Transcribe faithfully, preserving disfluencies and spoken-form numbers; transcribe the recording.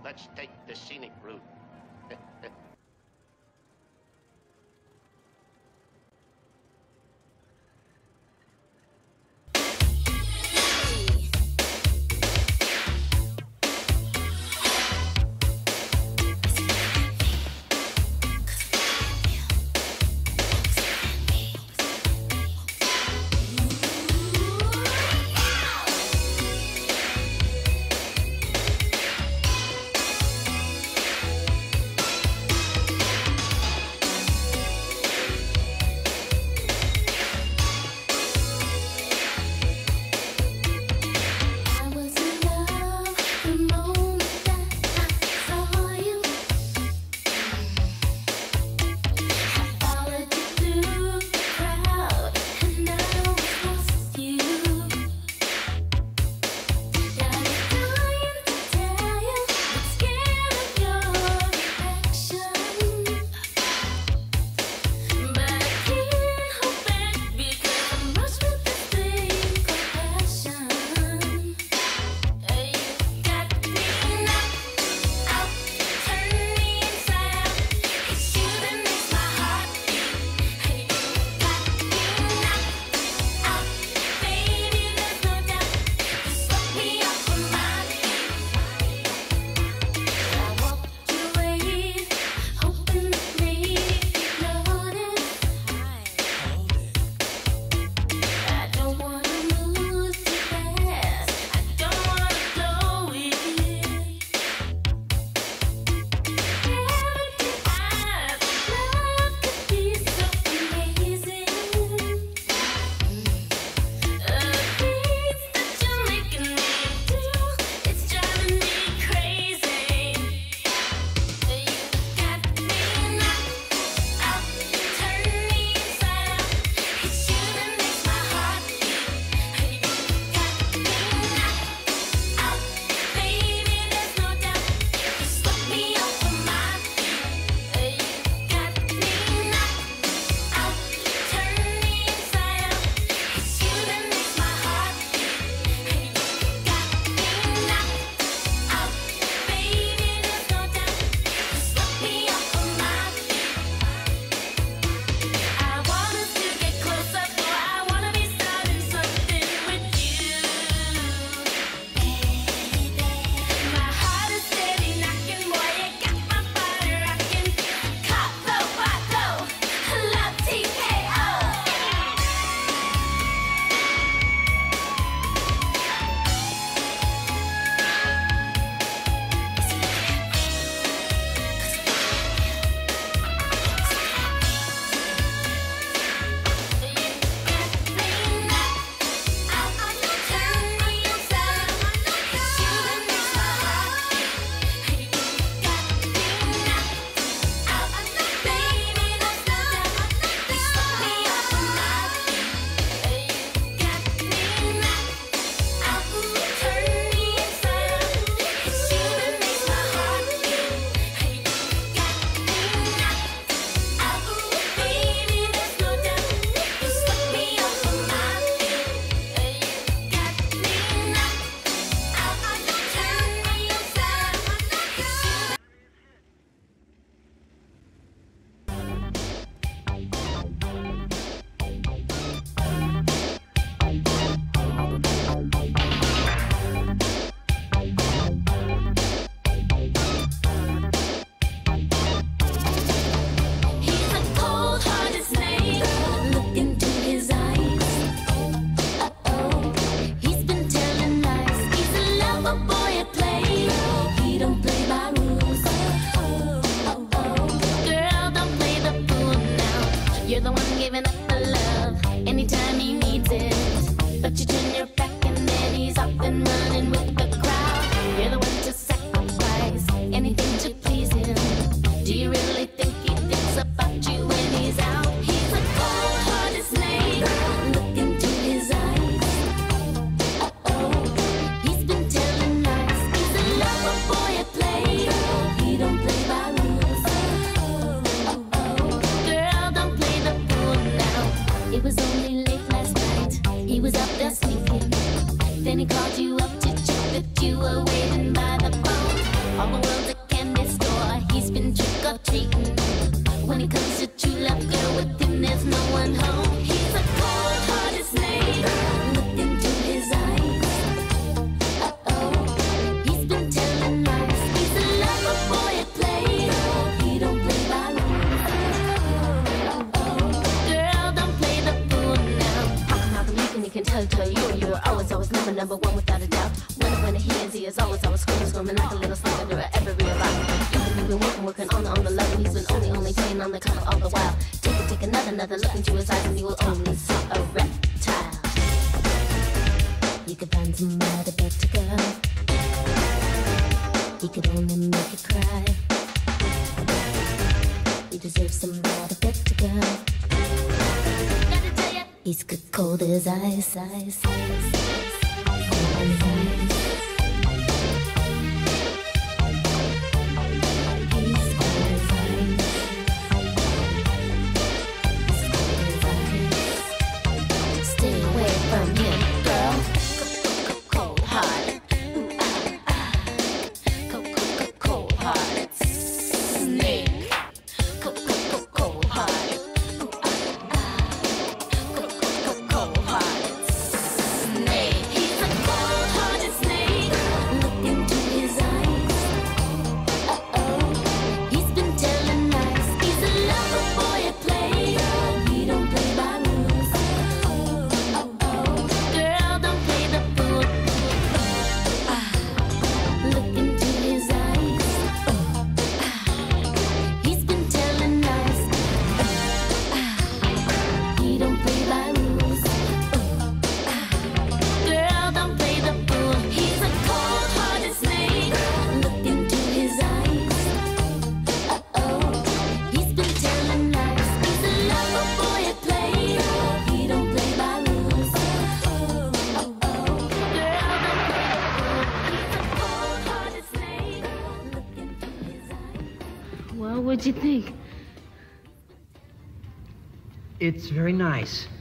Let's take the scenic route. gonna slip under every revive. You've been working, working on the, on the level. He's been only, only playing on the color all the while. Take it, take another, another look into his eyes, and you will only see a reptile. You could find somebody better, girl. He could only make you cry. You deserve somebody better, girl. Gotta tell ya, he's good cold as ice, ice, ice, ice. Cold as ice. He's cold as ice. He's cold as ice. Stay away from him, girl. Cold hearted. Cold hearted snake. Cold hearted. Cold hearted snake. He's a cold hearted snake. Look into his eyes. Uh oh, he's been telling lies. He's a lover boy at play. He don't play by rules. Oh oh oh, girl, don't play the fool. Ah, look into his eyes. Ah, he's been telling lies. Ah, he don't play by rules. Ah, girl, don't play the fool. He's a cold-hearted snake. Look into his eyes. Uh oh, he's been telling lies. He's a lover boy at play. He don't play by rules. Oh oh oh, girl, don't play the fool. He's a cold-hearted snake. Look into his eyes. Well, what'd you think? It's very nice.